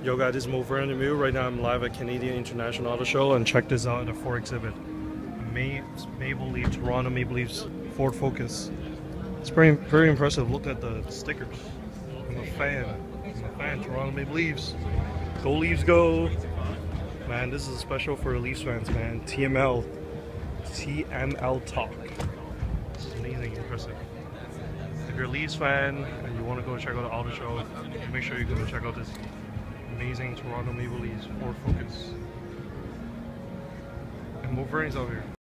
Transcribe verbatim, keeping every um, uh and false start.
Yo guys, this is Mo from the Right now I'm live at Canadian International Auto Show, and check this out at the Ford exhibit. May Mapleleafs, Toronto Mapleleafs Ford Focus. It's very, very impressive. Look at the stickers. I'm a fan. I'm a fan. Toronto Mapleleafs. Go Leafs go! Man, this is special for Leafs fans, man. T M L. T M L talk. This is amazing, impressive. If you're a Leafs fan and you want to go check out the auto show, make sure you go check out this amazing Toronto Mapleleafs Ford Focus. And more variants out here.